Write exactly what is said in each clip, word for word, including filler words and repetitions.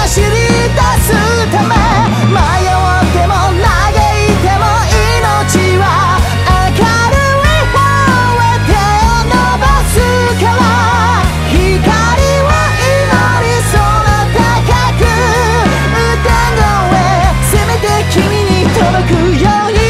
走り出すため、迷っても嘆いても命は明るい方へ手を伸ばすから、光を祈り空高く歌声、せめて君に届くように。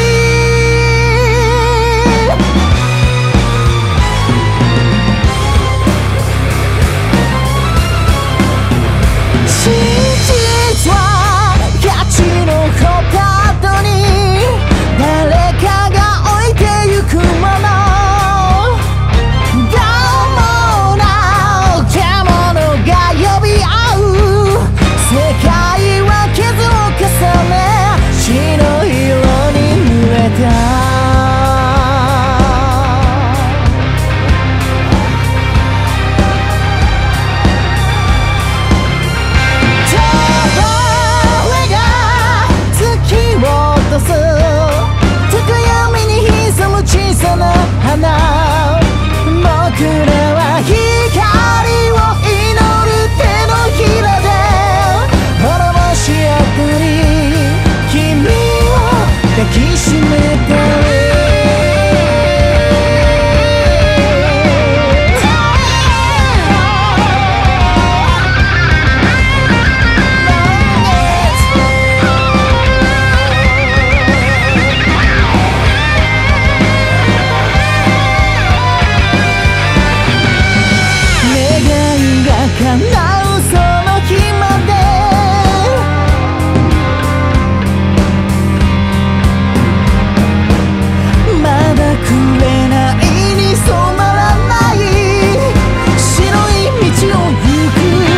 僕らは光を祈る手のひらで滅ぼし合ったり、君を抱きしめたり。叶うその日まで、まだくれないに染まらない白い道を行く。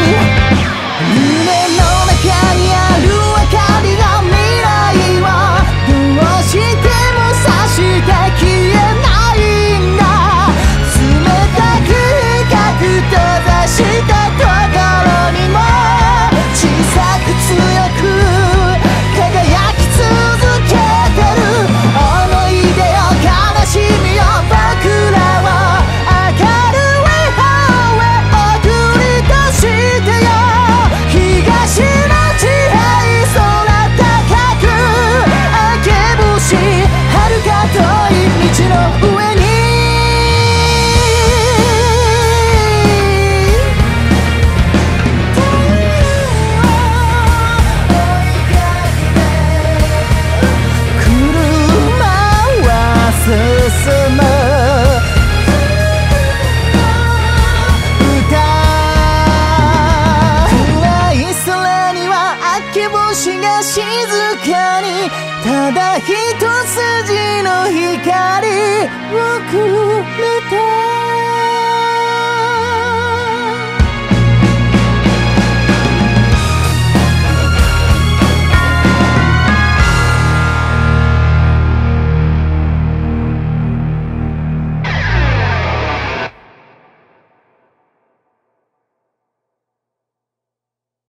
夢の中にある明かりが未来はどうしてもさして消えないんだ。冷たく深く閉ざした静かにただ一筋の光